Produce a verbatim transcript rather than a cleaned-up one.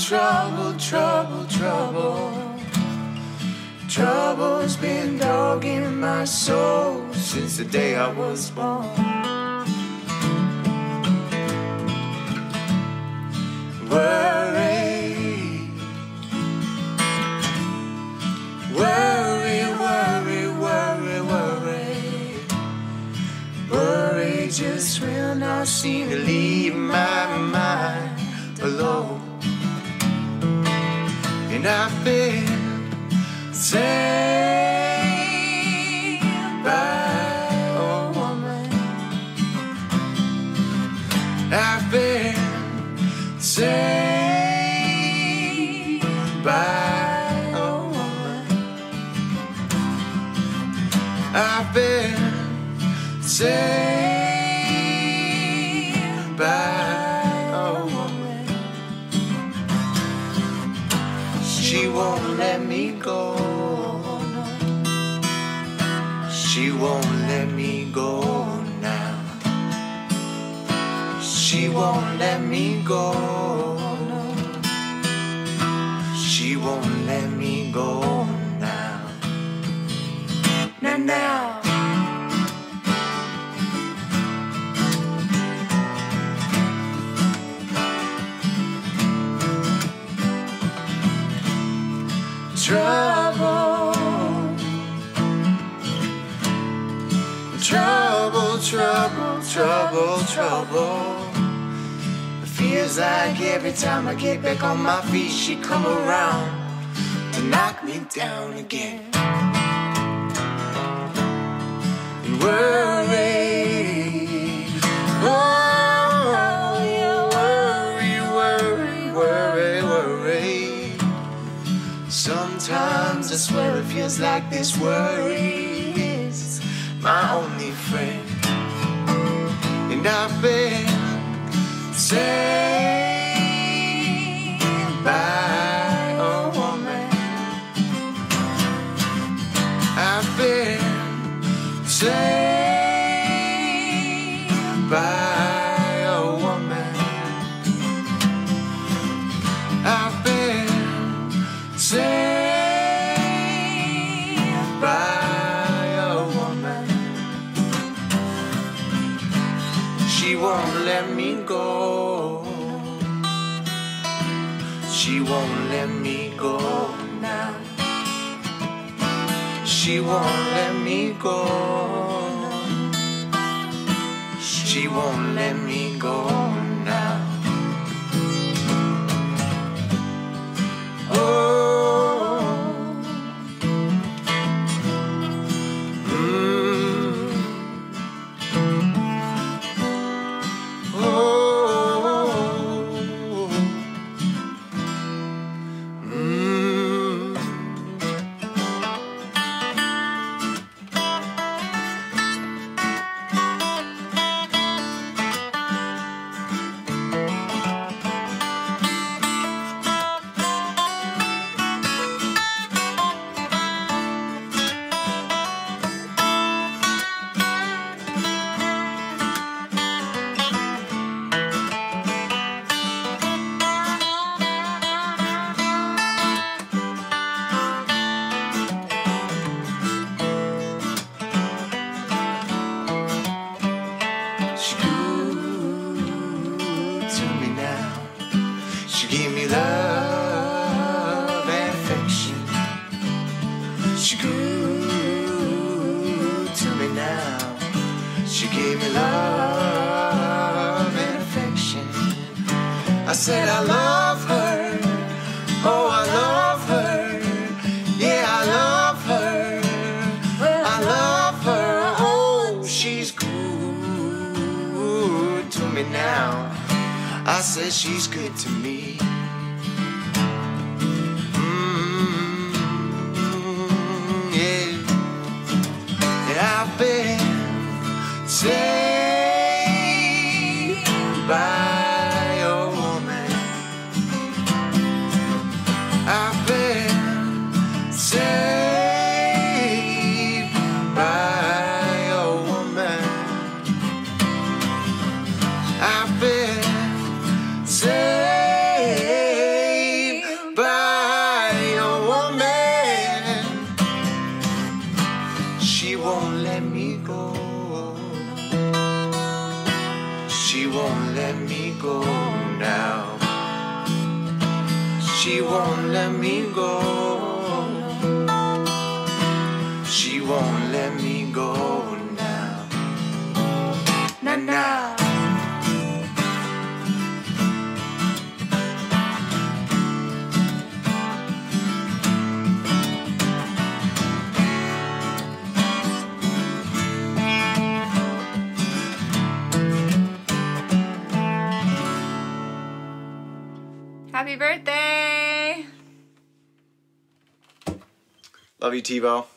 trouble, trouble, trouble. Trouble's been dogging my soul since the day I was born. Worry, worry, worry, worry, worry. Worry just will not seem to leave my mind alone. And I've been saved by a woman. I've been saved by a woman. I've been saved by a woman. She won't let me go. She won't let me go now. She won't let me go. She won't let me go now. Now, now. Trouble, trouble, trouble, trouble, trouble. It feels like every time I get back on my feet, she come around to knock me down again. And worry, oh, you worry, worry, worry, worry. Sometimes I swear it feels like this worry is my only friend. And I've been saved by a woman. I've been saved by a woman. I've been saved by a woman. She won't let me go. She won't let me go now. She won't let me go. She won't let me go now. Oh. Give me love and affection. She grew to me now. She gave me love and affection. I said I love her. Oh, I love her. Yeah, I love her. I love her. Oh, she's good to me now. I said she's good to me. Mm-hmm, yeah. And I've been saved by a woman. I've been saved by a woman. I've been saved she won't let me go. She won't let me go now. Now, now. Happy birthday! Love you, Tebow.